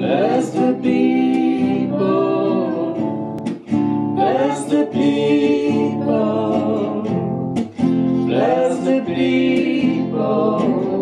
Bless the people, bless the people, bless the people,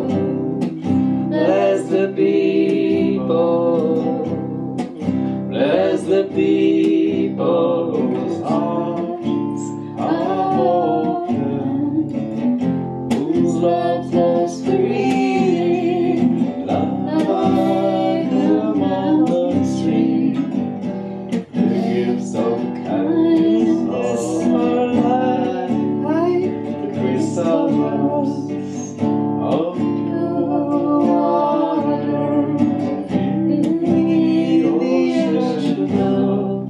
bless the people, bless the people whose hearts are open, whose love flows free, like the mountain stream, the gifts of kindness are like the crystal rose of pure water in the ocean of.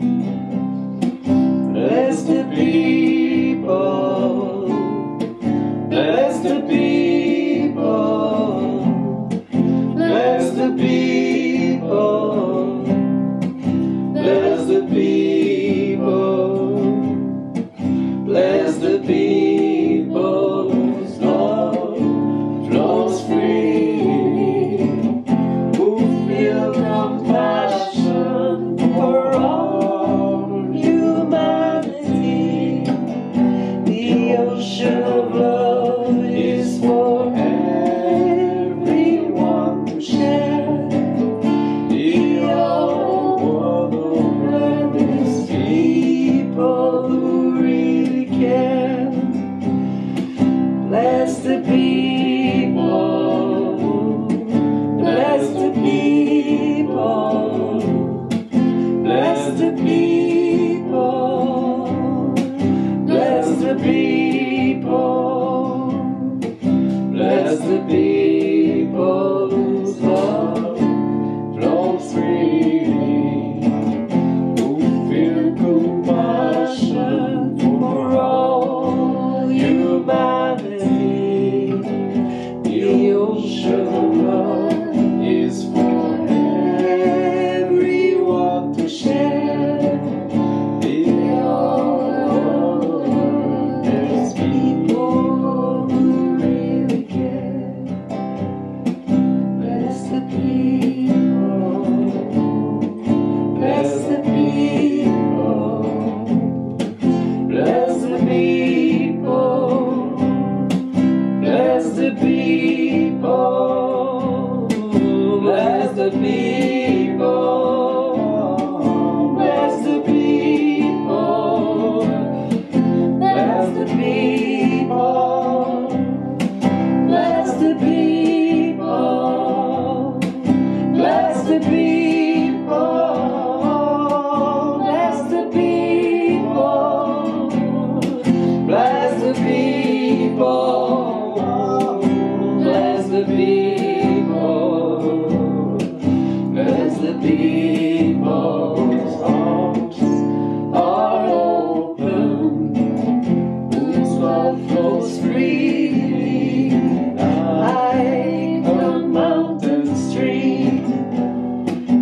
Bless the people, bless the people, bless the people, bless the people, bless the people whose love flows freely, who feel compassion for all humanity. The ocean of love is for everyone to share. The whole world where there's people who really care. Bless the people, bless the people, bless the people, bless the people, bless the people whose love flows freely, who feel compassion for all humanity. The ocean of love is for everyone to share. There's people who really care. Bless the people, bless the people, bless the people, bless the people, bless the people, bless the people, bless the people, bless the people, bless the people, bless the people, bless the people, bless the people, bless the people whose arms are open, whose love flows freely like a mountain stream,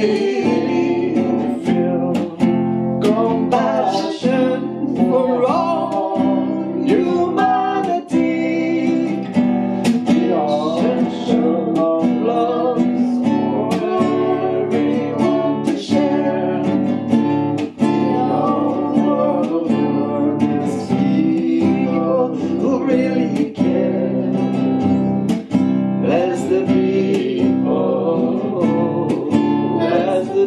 freely feel compassion for all humanity. The ocean of love for everyone to share. The whole world is people who really care. Bless the people, bless the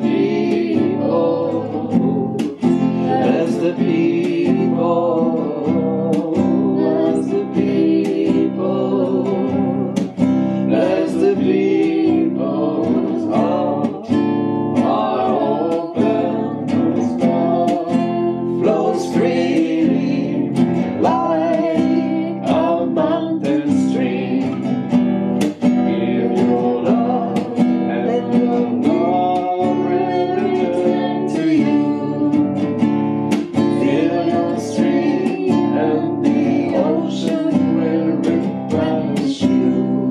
people, bless the people, bless the people, bless the people's hearts are open, love flows freely like a mountain stream. Give your love and your love return to you. Fill your stream and the ocean will replenish you.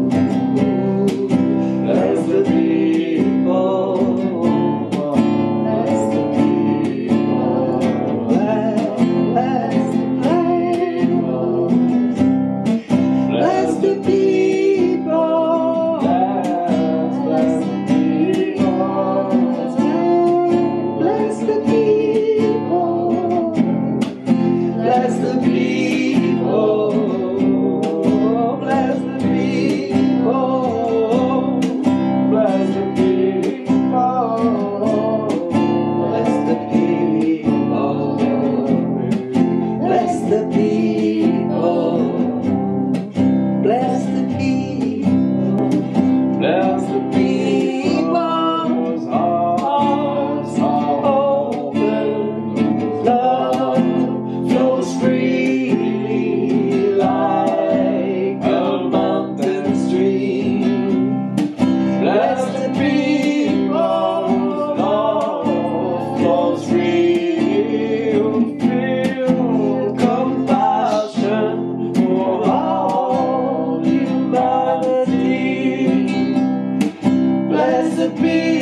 Bless the people, bless the people, bless the people, bless the people, bless the people, bless the people, bless the people, bless the people, bless the people, bless the people, bless the people, bless the people's hearts are open. Love flows freely like a mountain stream. Bless the people's love flows freely. Feel compassion for all humanity. Bless the people.